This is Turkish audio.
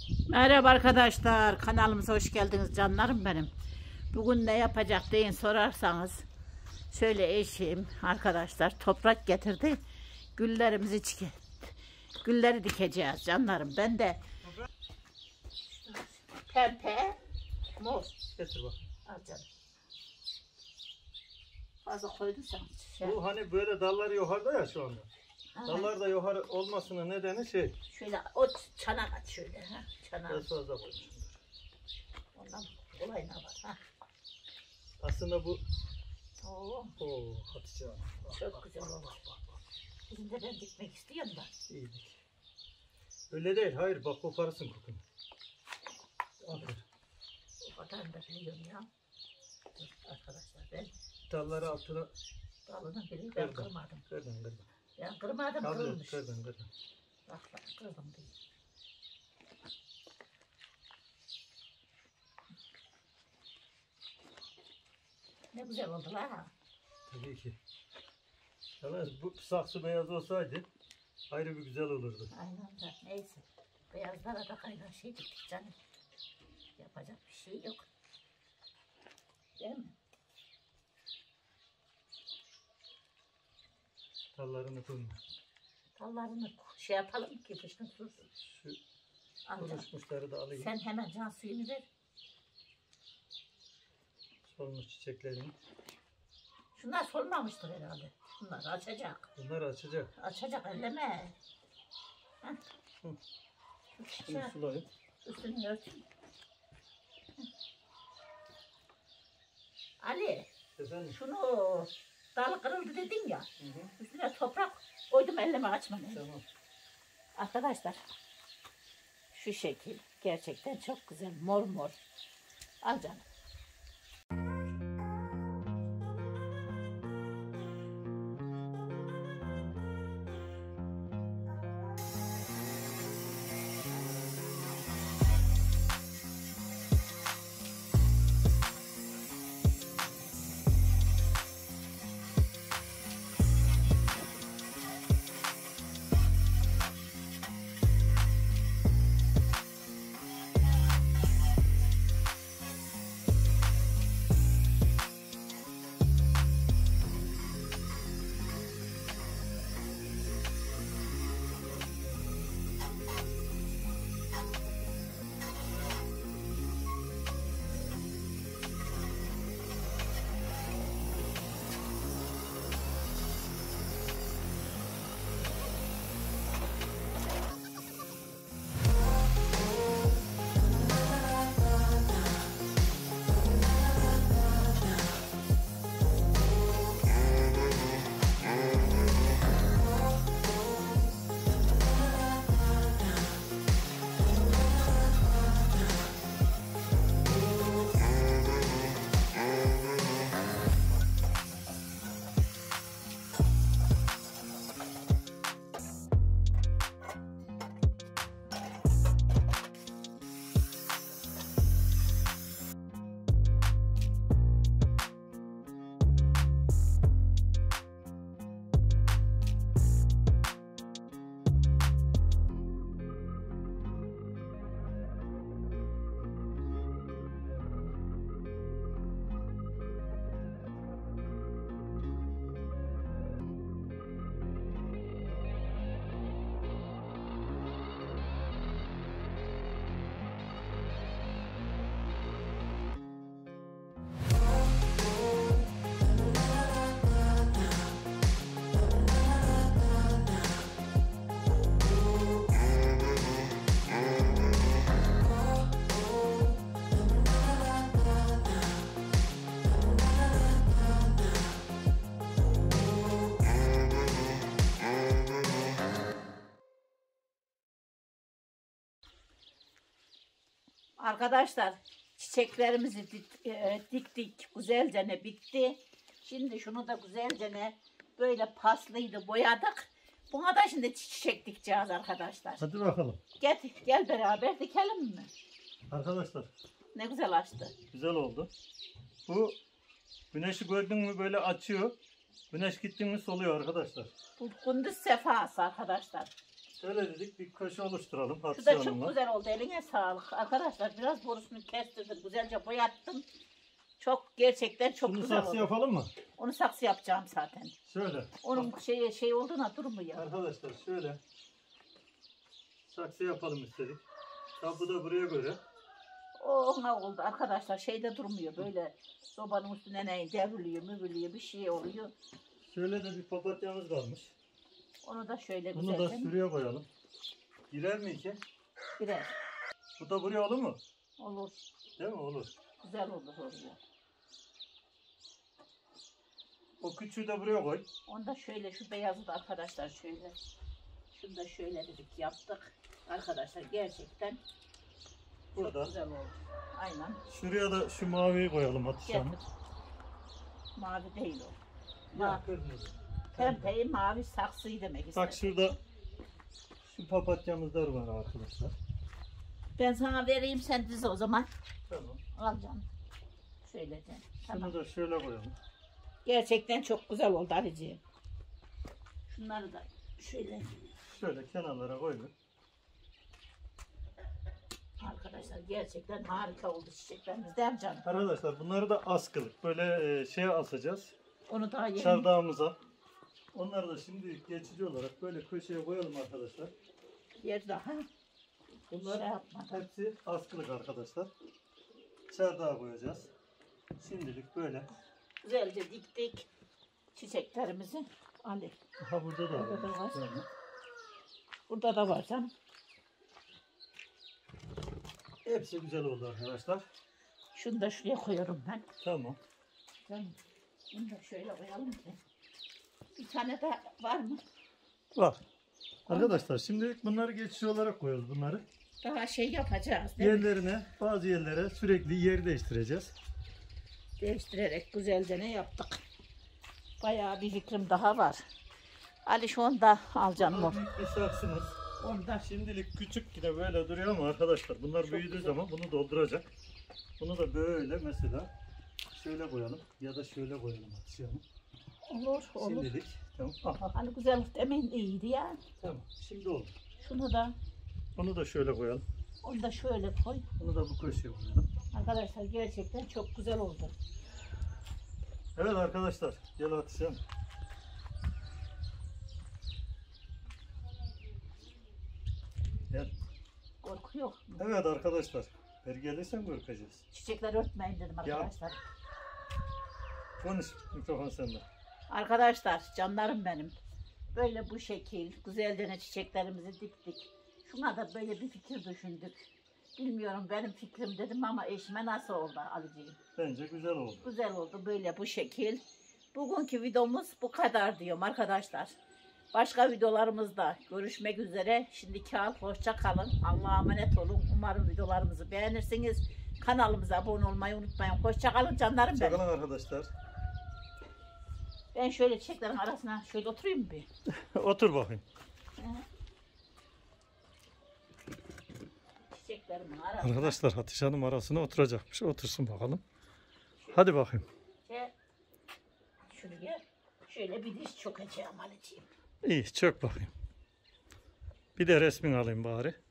Merhaba arkadaşlar, kanalımıza hoş geldiniz canlarım benim. Bugün ne yapacak deyin sorarsanız, şöyle eşim arkadaşlar toprak getirdi, gülleri dikeceğiz canlarım. Ben de pembe mor getir bak. al canım. Fazla koyduysan Bu hani böyle dalları yukarıda ya şu anda. Ha. Dallar da yukarı olmasının nedeni şöyle o çanak at şöyle ha, çanak. biraz fazla koymuşum. Ondan kolay ne var ha. Aslında bu Oo, Hatice Hanım. çok güzel olur. Bizim de ben dikmek istiyorum da. İyilik. Öyle değil, hayır bak koparırsın kokunu. Aferin. O kadarını da biliyorum ya. Dur arkadaşlar ben Dalları altına dalını biliyorum, ben kırmadım. kırdın. Ben kırmadım, kırılmış. Kırdın. Bak kırdım diye. Ne güzel oldu ha. Tabii ki. Yalnız bu saksı beyaz olsaydı ayrı bir güzel olurdu. Aynen de neyse. Beyazlara da kaynar şey diktik canım. Yapacak bir şey yok. Değil mi? Dallarını koyma. Dallarını şey yapalım ki fışkın dursun. Şu Amca, konuşmuşları da alayım. sen hemen can suyunu ver. Solmuş çiçeklerini. Şunlar solmamıştır herhalde. Bunlar açacak. Bunlar açacak. Açacak elleme. Heh. Hı. Şu Şimdi çiçeği sulayayım. üstünü örtün. Ali, Efendim? şunu dalı kırıldı dedin ya. Hı hı. Üstüne toprak koydum, elleme açma. Tamam. Arkadaşlar şu şekil gerçekten çok güzel, mor mor. Al canım. Arkadaşlar çiçeklerimizi diktik, güzelce ne bitti. Şimdi şunu da güzelce ne böyle paslıydı, boyadık. Buna da şimdi çiçek dikeceğiz arkadaşlar. Hadi bakalım. Gel beraber dikelim mi? Arkadaşlar Ne güzel açtı. güzel oldu. Bu güneşi gördün mü böyle açıyor. Güneş gitti mi soluyor arkadaşlar. Bu gündüz sefası arkadaşlar. Şöyle dedik bir köşe oluşturalım Şu da Hatice çok Hanım'la. güzel oldu. Eline sağlık. Arkadaşlar biraz borusunu kestirdim. Güzelce boyattım. Çok gerçekten çok Şunu güzel saksı oldu. yapalım mı? Onu saksı yapacağım zaten. Şöyle. Onun şey olduğuna durmuyor. Arkadaşlar şöyle saksı yapalım istedik. Kapı da buraya göre. O ona oldu arkadaşlar. Şeyde durmuyor. Böyle sobanın üstüne ne devriliyor, müvrülüyor, bir şey oluyor. Şöyle de bir papatyamız kalmış. Onu da şöyle Bunu da güzelce şuraya koyalım. Girer mi ki? birer. Bu da buraya olur mu? Olur. Değil mi? Olur. Güzel olur oluyor. O küçüğü de buraya koy. Onu da şöyle şu beyazı da arkadaşlar şöyle. Şunu da şöyle dedik yaptık. Arkadaşlar gerçekten Burada. çok güzel oldu. Aynen. Şuraya da şu maviyi koyalım Hatice Hanım. Getir. Mavi değil o. Ya, kırmızı. Pembeyi mavi saksıyı demek istedim. Bak şurada şu papatyamızlar var arkadaşlar. Ben sana vereyim sen diz o zaman. Tamam. Al canım. Şöyle de. Tamam. Şunu da şöyle koyalım. Gerçekten çok güzel oldu Ali'ciğim. Şunları da şöyle Şöyle kenarlara koyduk. arkadaşlar gerçekten harika oldu çiçeklerimiz değil mi canım? Arkadaşlar bunları da askılık. Böyle şeye asacağız. Onu daha yeni Çardağımıza. Onları da şimdi geçici olarak böyle köşeye koyalım arkadaşlar. yer daha Bunlar şey yapmadım. hepsi askılık arkadaşlar. Çardağa koyacağız. Şimdilik böyle. Güzelce diktik çiçeklerimizi. Ali. Aha burada da Burada da var. var. Burada da var canım. Hepsi güzel oldu arkadaşlar. Şunu da şuraya koyuyorum ben. Tamam. Canım. Bunu da şöyle koyalım ki. Bir tane de var mı? Var. Arkadaşlar şimdi bunları geçici olarak koyuyoruz bunları. Daha şey yapacağız değil mi? Yerlerine, bazı yerlere sürekli yer değiştireceğiz. Değiştirerek güzelce ne yaptık. Bayağı bir fikrim daha var. Ali şu anda al canım o. Büyük bir saksımız. Onda Şimdilik küçük yine böyle duruyor ama arkadaşlar bunlar Çok büyüdüğü güzel. zaman bunu dolduracak. Bunu da böyle mesela şöyle koyalım ya da şöyle koyalım Hatice Hanım. olur olur. Şimdilik. Tamam. Aha, Hani güzel demeyin de iyiydi ya. tamam. Şimdi oldu. Şunu da Bunu da şöyle koyalım. onu da şöyle koy. Bunu da bu köşeye koyalım. Arkadaşlar gerçekten çok güzel oldu. Evet arkadaşlar. Gel Hatice Hanım. Gel. Korku yok. Evet arkadaşlar. Her gelirsen korkacağız. Çiçekleri örtmeyin dedim arkadaşlar. Konuş mikrofon sende. Arkadaşlar canlarım benim. Böyle bu şekil güzelce ne çiçeklerimizi diktik. Şuna da böyle bir fikir düşündük. Bilmiyorum benim fikrim dedim ama eşime nasıl oldu Ali'ciğim? Bence güzel oldu. Güzel oldu böyle bu şekil. Bugünkü videomuz bu kadar diyorum arkadaşlar. Başka videolarımızda görüşmek üzere. Şimdiki al hoşça kalın. Allah'a emanet olun. Umarım videolarımızı beğenirsiniz. Kanalımıza abone olmayı unutmayın. Hoşça kalın canlarım benim. Çakalın arkadaşlar. Ben şöyle çiçeklerin arasına şöyle oturayım bir. Otur bakayım. Çiçeklerimin arasına. Arkadaşlar Hatice Hanım arasına oturacakmış. Otursun bakalım. Hadi bakayım. Şuraya şöyle bir diş çökeceğim Ali'ciğim. İyi çök bakayım. Bir de resmini alayım bari.